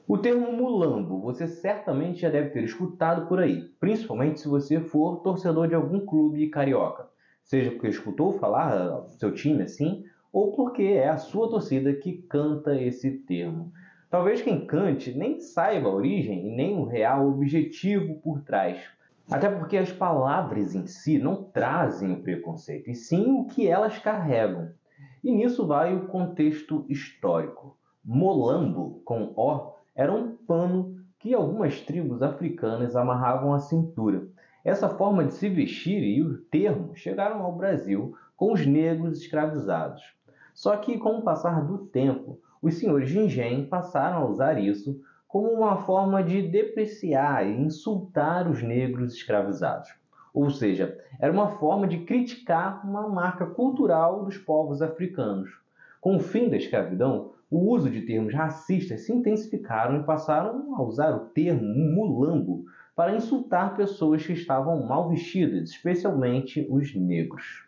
O termo mulambo você certamente já deve ter escutado por aí, principalmente se você for torcedor de algum clube carioca, seja porque escutou falar do seu time assim, ou porque é a sua torcida que canta esse termo. Talvez quem cante nem saiba a origem e nem o real objetivo por trás, até porque as palavras em si não trazem o preconceito, e sim o que elas carregam. E nisso vai o contexto histórico. Molambo, com O, era um pano que algumas tribos africanas amarravam à cintura. Essa forma de se vestir e o termo chegaram ao Brasil com os negros escravizados. Só que, com o passar do tempo, os senhores de engenho passaram a usar isso como uma forma de depreciar e insultar os negros escravizados. Ou seja, era uma forma de criticar uma marca cultural dos povos africanos. Com o fim da escravidão, o uso de termos racistas se intensificaram e passaram a usar o termo mulambo para insultar pessoas que estavam mal vestidas, especialmente os negros.